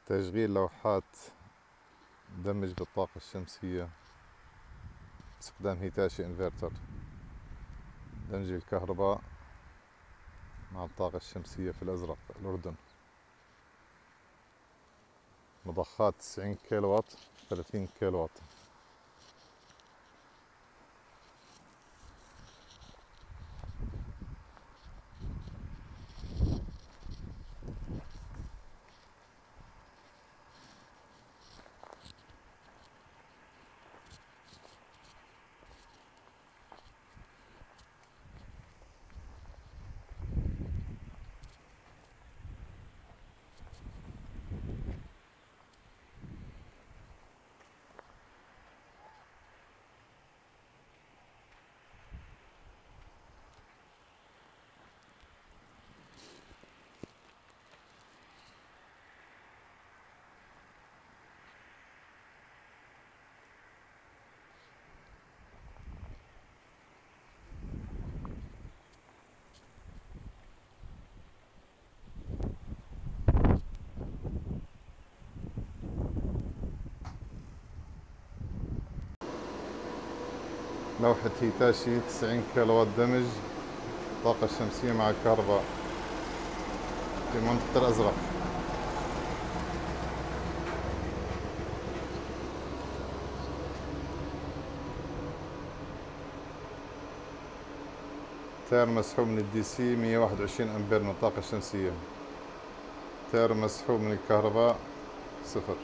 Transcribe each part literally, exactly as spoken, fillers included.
تشغيل لوحات دمج بالطاقة الشمسية باستخدام هيتاشي انفرتر. دمج الكهرباء مع الطاقة الشمسية في الأزرق الأردن. مضخات تسعين كيلو واط ثلاثين كيلو واط. لوحة هيتاشي تسعين كيلو واط دمج طاقة شمسية مع الكهرباء في منطقة الأزرق. تيار مسحوب من الدي سي مية وواحد وعشرين أمبير من الطاقة الشمسية. تيار مسحوب من الكهرباء صفر.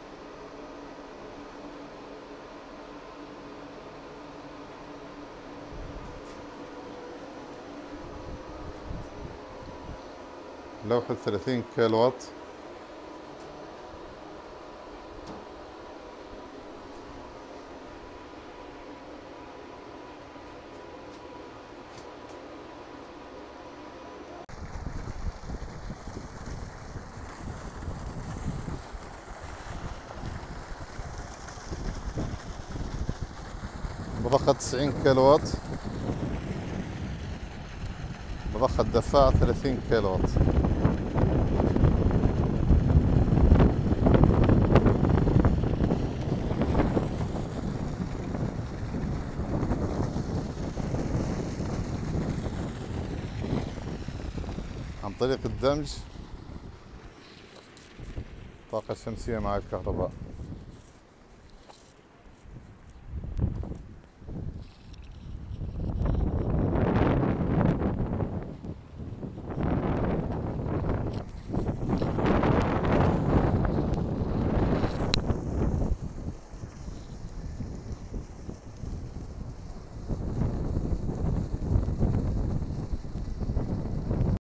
لوحة ثلاثين كيلو واط مضخة تسعين كيلو واط. مضخة دفاع ثلاثين كيلو واط. عن طريق الدمج طاقة شمسية مع الكهرباء.